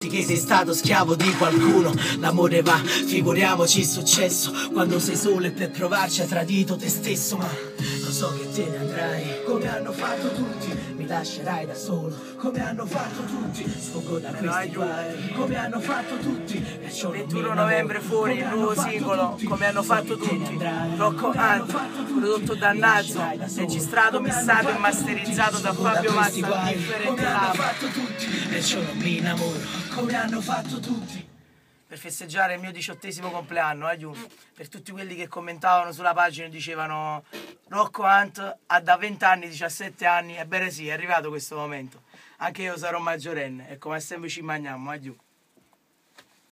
Che sei stato schiavo di qualcuno, l'amore va, figuriamoci il successo. Quando sei solo e per provarci hai tradito te stesso. Ma lo so che te ne andrai, come hanno fatto tutti. Mi lascerai da solo, come hanno fatto tutti. Sfuggo da questi guai, come hanno fatto tutti. 21 novembre fuori il nuovo singolo, come hanno fatto tutti. Rocco Hunt, prodotto da Nazo, registrato, missato e masterizzato da Fabio Massa, Different Love. Perciò non mi innamoro, come hanno fatto tutti. Per festeggiare il mio 18° compleanno, per tutti quelli che commentavano sulla pagina e dicevano Rocco Hunt ha da 20 anni, 17 anni, ebbene sì, è arrivato questo momento. Anche io sarò maggiorenne e come sempre ci mangiamo,